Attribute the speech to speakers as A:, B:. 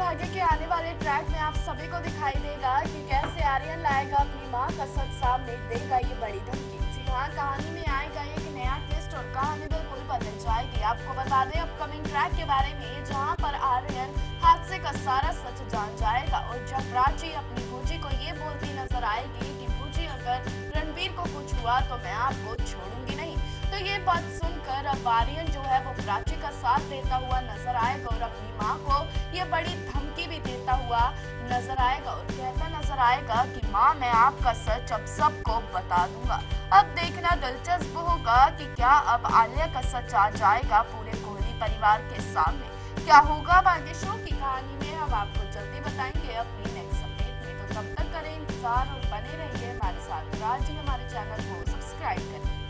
A: आगे के आने वाले ट्रैक में आप सभी को दिखाई देगा कि कैसे आर्यन लाएगा अपनी मां का सच सामने, देगा ये बड़ी धमकी। जी हाँ, कहानी में आएगा एक नया ट्विस्ट और कहानी बिल्कुल बदल जाएगी। आपको बता दें अपकमिंग ट्रैक के बारे में, जहां पर आर्यन हादसे का सारा सच जान जाएगा और जब प्राची अपनी भूजी को ये बोलती नजर आएगी कि भूजी अगर रणबीर को कुछ हुआ तो मैं आपको छोड़ूंगी नहीं, तो ये बात सुनकर अब आर्यन जो है वो प्राची का साथ देता हुआ नजर आएगा और अपनी माँ को ये बड़ी धमकी भी देता हुआ नजर आएगा और कहता नजर आएगा कि माँ मैं आपका सच अब सबको बता दूंगा। अब देखना दिलचस्प होगा कि क्या अब आलिया का सच आ जाएगा पूरे कोहली परिवार के सामने। क्या होगा अब आगे शो की कहानी में, हम आपको जल्दी बताएंगे अपनी नेक्स्ट अपडेट में। तो तब तक करें इंतजार और बने रहिए हमारे साथ। आज ही हमारे चैनल को सब्सक्राइब करें।